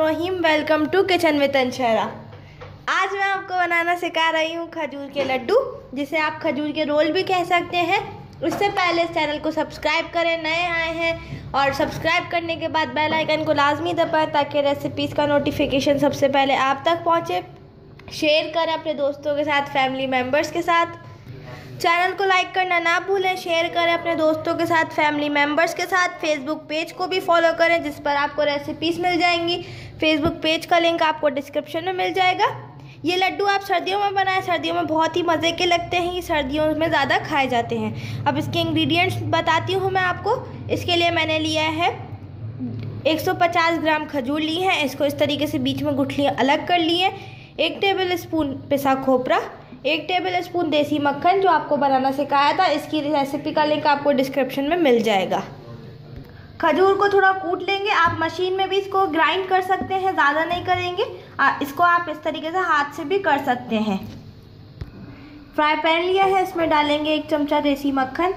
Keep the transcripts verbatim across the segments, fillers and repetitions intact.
बिस्मिल्लाहिर्रहमानिर्रहीम। Welcome to kitchen with Anshara. आज मैं आपको बनाना सिखा रही हूँ खजूर के लड्डू, जिसे आप खजूर के रोल भी कह सकते हैं। उससे पहले इस चैनल को सब्सक्राइब करें, नए आए हैं, और सब्सक्राइब करने के बाद बेल आइकन को लाजमी दबाएं ताकि रेसिपीज़ का नोटिफिकेशन सबसे पहले आप तक पहुँचे। शेयर करें अपने दोस्तों के साथ, फैमिली मेम्बर्स के साथ। चैनल को लाइक करना ना भूलें, शेयर करें अपने दोस्तों के साथ, फैमिली मेम्बर्स के साथ। फेसबुक पेज को भी फॉलो करें जिस पर आपको रेसिपीज़ मिल जाएंगी। फेसबुक पेज का लिंक आपको डिस्क्रिप्शन में मिल जाएगा। ये लड्डू आप सर्दियों में बनाएं, सर्दियों में बहुत ही मज़े के लगते हैं, ये सर्दियों में ज़्यादा खाए जाते हैं। अब इसके इंग्रेडिएंट्स बताती हूँ मैं आपको। इसके लिए मैंने लिया है एक सौ पचास ग्राम खजूर ली है, इसको इस तरीके से बीच में गुठलियाँ अलग कर ली हैं। एक टेबल स्पून पिसा खोपरा, एक टेबल स्पून देसी मक्खन जो आपको बनाना सिखाया था, इसकी रेसिपी का लिंक आपको डिस्क्रिप्शन में मिल जाएगा। खजूर को थोड़ा कूट लेंगे, आप मशीन में भी इसको ग्राइंड कर सकते हैं, ज़्यादा नहीं करेंगे। आ, इसको आप इस तरीके से हाथ से भी कर सकते हैं। फ्राई पैन लिया है, इसमें डालेंगे एक चमचा देसी मक्खन।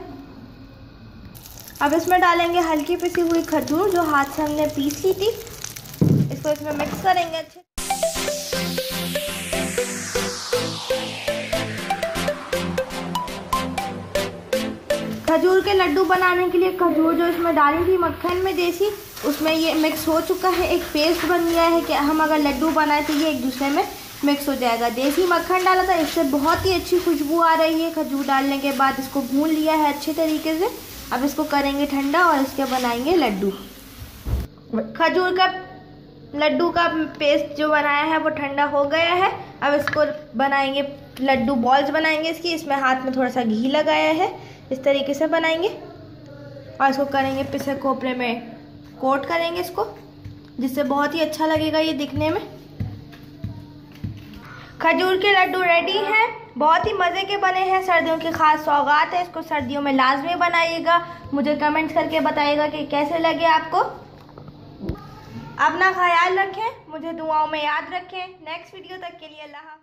अब इसमें डालेंगे हल्की पिसी हुई खजूर जो हाथ से हमने पीस ली थी। इसको इसमें मिक्स करेंगे अच्छे। खजूर के लड्डू बनाने के लिए खजूर जो इसमें डाली थी मक्खन में देसी, उसमें ये मिक्स हो चुका है, एक पेस्ट बन गया है कि हम अगर लड्डू बनाए तो ये एक दूसरे में मिक्स हो जाएगा। देसी मक्खन डाला था, इससे बहुत ही अच्छी खुशबू आ रही है। खजूर डालने के बाद इसको भून लिया है अच्छे तरीके से। अब इसको करेंगे ठंडा और इसके बनाएंगे लड्डू। खजूर का लड्डू का पेस्ट जो बनाया है वो ठंडा हो गया है। अब इसको बनाएंगे लड्डू, बॉल्स बनाएंगे इसकी। इसमें हाथ में थोड़ा सा घी लगाया है, इस तरीके से बनाएंगे और इसको करेंगे पिसे खोपरे में कोट करेंगे इसको, जिससे बहुत ही अच्छा लगेगा ये दिखने में। खजूर के लड्डू रेडी हैं, बहुत ही मज़े के बने हैं, सर्दियों की खास सौगात है। इसको सर्दियों में लाजमी बनाइएगा। मुझे कमेंट्स करके बताइएगा कि कैसे लगे आपको। अपना ख्याल रखें, मुझे दुआओं में याद रखें। नेक्स्ट वीडियो तक के लिए अल्लाह।